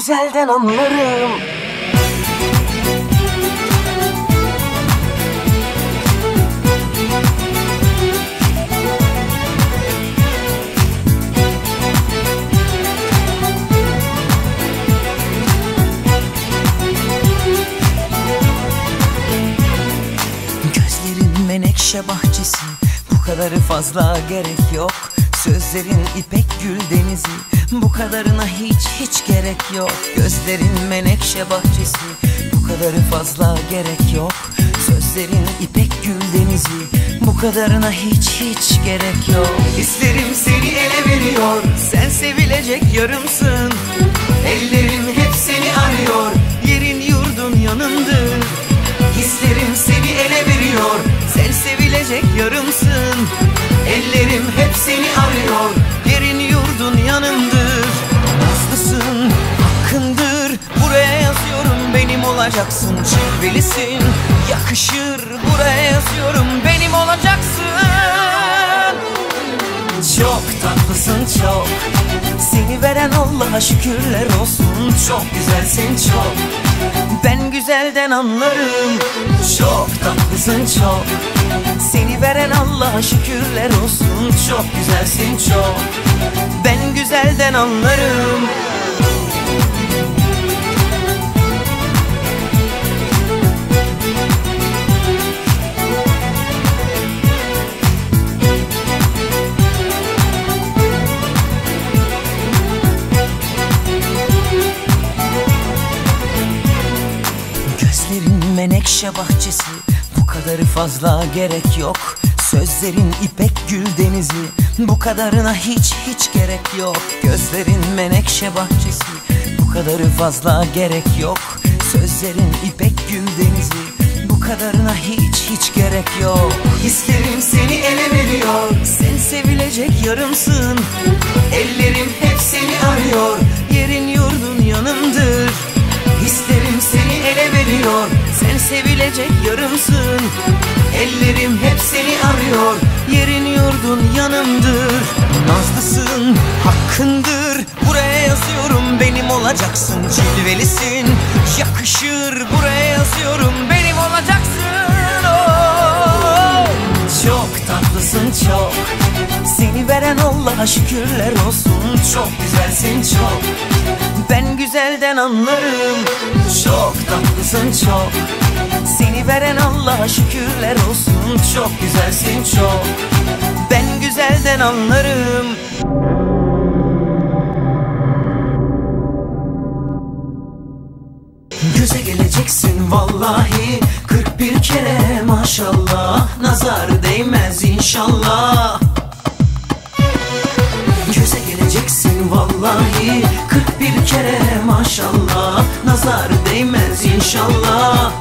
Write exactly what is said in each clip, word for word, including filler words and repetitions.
güzelden anlarım. Gözlerin menekşe bahçesi, bu kadarı fazla gerek yok. Sözlerin ipek gül denizi, bu kadarına hiç hiç gerek yok. Gözlerin menekşe bahçesi, bu kadarı fazla gerek yok. Sözlerin ipek gül denizi, bu kadarına hiç hiç gerek yok. Hislerim seni ele veriyor, sen sevilecek yarımsın. Ellerim hep seni arıyor, yerin yurdun yanımdır. Hislerim seni ele veriyor, sen sevilecek yarımsın. Ellerim hep seni arıyor, yerin yurdun yanımdır. Nazlısın, hakkındır, buraya yazıyorum benim olacaksın. Cilvelisin, yakışır, buraya yazıyorum benim olacaksın. Çok tatlısın çok, seni veren Allah'a şükürler olsun. Çok güzelsin çok, ben güzelden anlarım. Çok tatlısın çok, seni veren Allah'a şükürler olsun. Çok güzelsin çok, ben güzelden anlarım. Gözlerin menekşe bahçesi, bu kadarı fazla gerek yok. Sözlerin ipek gül denizi, bu kadarına hiç hiç gerek yok. Gözlerin menekşe bahçesi, bu kadarı fazla gerek yok. Sözlerin ipek gül denizi, bu kadarına hiç hiç gerek yok. Hislerim seni ele veriyor, sen sevilecek yarımsın. Ellerim hep seni arıyor, yerin yurdun yanımdır. Hislerim seni ele veriyor, sen sevilecek yarımsın. Ellerim hep seni arıyor, yerin yurdun yanımdır. Nazlısın, hakkındır, buraya yazıyorum benim olacaksın. Cilvelisin, yakışır, buraya yazıyorum benim olacaksın. Oh! Çok tatlısın çok, seni veren Allah'a şükürler olsun. Çok güzelsin çok, ben güzelden anlarım. Çok tatlısın çok, seni veren Allah'a şükürler olsun. Çok güzelsin çok, ben güzelden anlarım. Göze geleceksin vallahi kırk bir kere maşallah. Nazar değmez inşallah. Göze geleceksin vallahi kırk bir kere maşallah. Nazar değmez inşallah.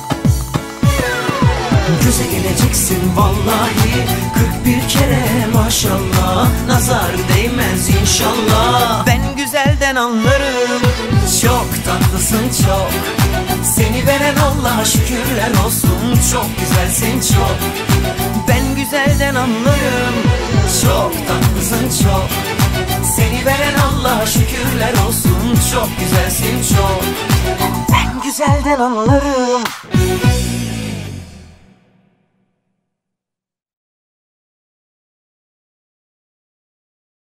Göze geleceksin vallahi kırk bir kere maşallah. Nazar değmez inşallah, ben güzelden anlarım. Çok tatlısın çok, seni veren Allah'a şükürler olsun. Çok güzelsin çok, ben güzelden anlarım. Çok tatlısın çok, seni veren Allah'a şükürler olsun. Çok güzelsin çok, Ben güzelden anlarım.